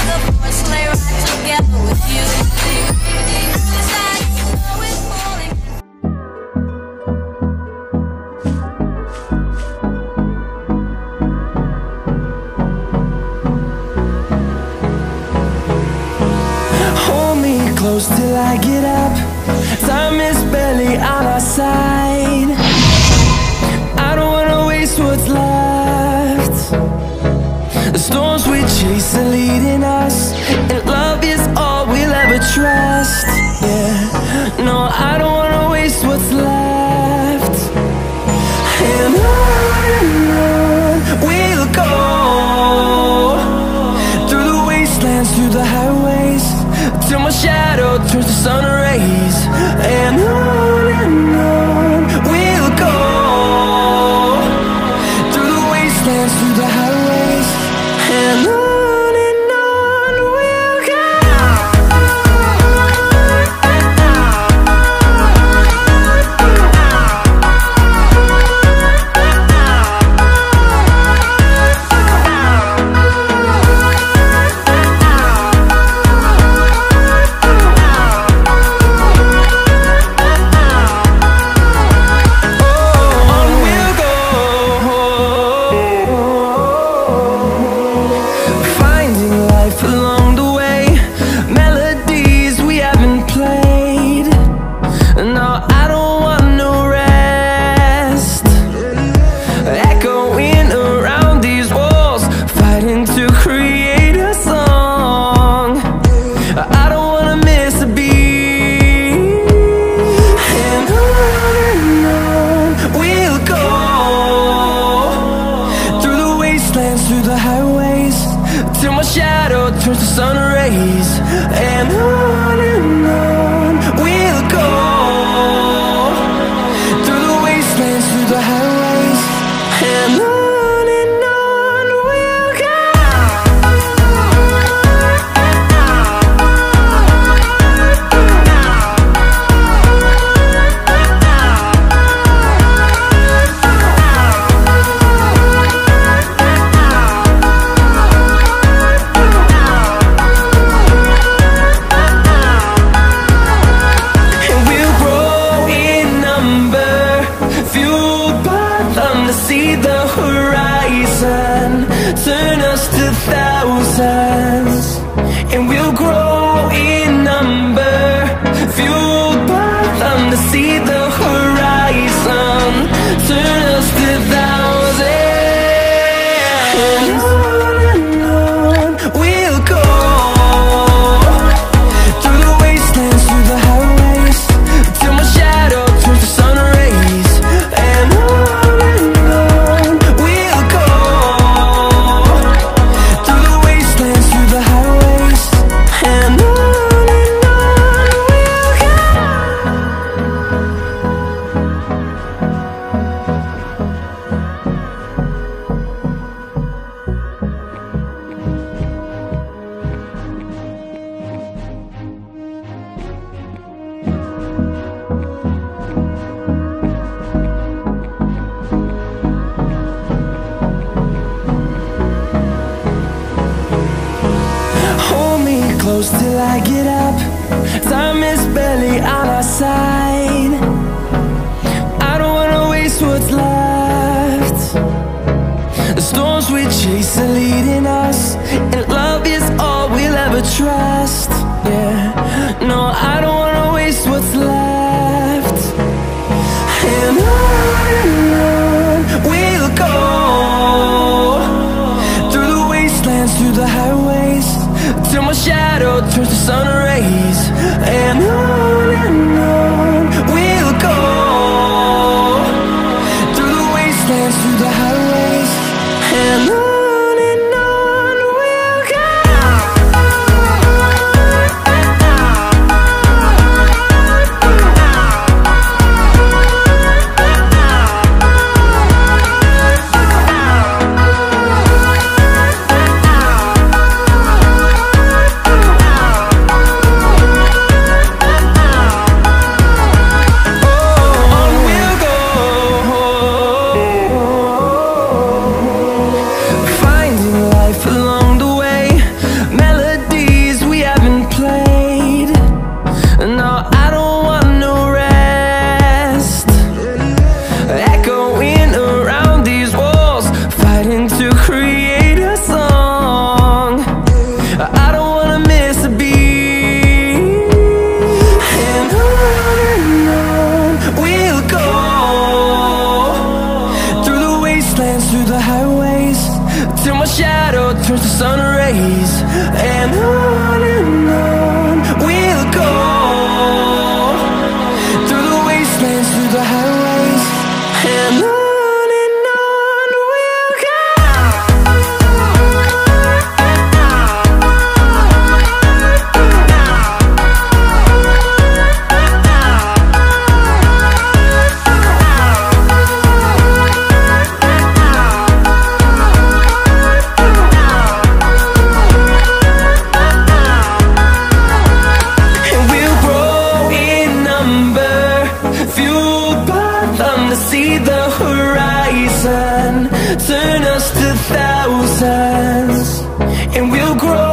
the four sleigh ride together with you. Outside, snow is falling. Hold me close till I get up. Time is barely on our side. I don't wanna waste what's left. The storms we chase are leading us, and love is all we'll ever trust. Yeah, no, I don't wanna waste what's left. And on we'll go, through the wastelands, through the highways, till my shadow turns to sun rays. And on we'll go, through the wastelands, through the highways, and on we'll go. Through the highways, till my shadow turns to sun rays. And on we'll go, through the wastelands, through the highways, and on we'll go. See the horizon turn us to thousands, and we'll grow in number, fueled by them. To see the horizon turn us to thousands, and on we'll go, through the wastelands, through the highways, till my shadow turns to sun rays. And close till I get up. Time is barely on our side. I don't wanna waste what's left. The storms we chase are leading us, and love is all we'll ever trust. Yeah, no, I don't wanna waste what's left. And on we'll go, through the wastelands, through the highways, till my shadow turns to sun rays. And on we'll go, through the wastelands, through the highways, and on. till my shadow turns to sun rays. And on we'll go, through the wastelands, through the highways, and on we'll go. See the horizon turn us to thousands, and we'll grow